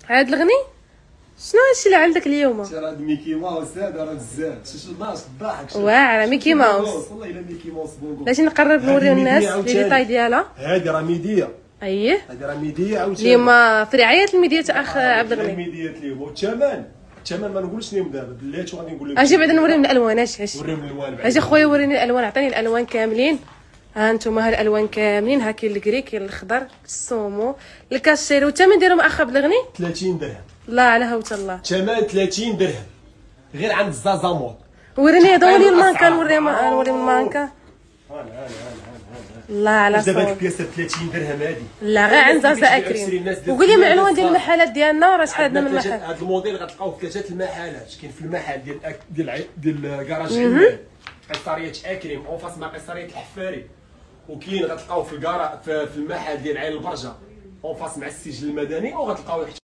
عاد الغني شنو هادشي اللي عندك اليوم؟ راه ميكي ماوس هذا راه بزاف شي ناقص الضحك واعره ميكي ماوس والله الا ميكي ماوس بونغو. باش نقرب نوريو الناس لي ديتاي ديالها. هذه راه ميديا، اييه هذه راه ميديا عاوتاني اليوم فرعايات الميديا تاع اخ عبد الغني. الميديات اليوم والثمن ما نقولش لهم دابا بلاتو غادي نقول لهم اجي بعدا نوريهم الالوان. اجي وريهم الالوان اجي خويا وريني الالوان، عطيني الالوان كاملين. ها انتم الالوان كاملين، ها كاين الكري كاين الخضر السومو الكاشيري. والثمن ديالهم اخ عبد الغني 30 درهم. لا على هوت الله الثمن 30 درهم غير عند الزازامور. وريني هذا ولي المانكا، نوريهم المانكا. الله على دابا هاد صوت. البياسه ب 30 درهم هذه. لا غير عند زازا اكريم. وقول لي من العنوان ديال المحلات ديالنا راه شحال عندنا من محل. هذا الموديل غتلقاوه في 3 المحلات. كاين في المحل ديال كراج حمال قيصريه اكريم اون فاس مع قيصريه الحفاري، وكاين غتلقاوه في المحل ديال عين البرجه اون فاس مع السجل المدني، وغتلقاوه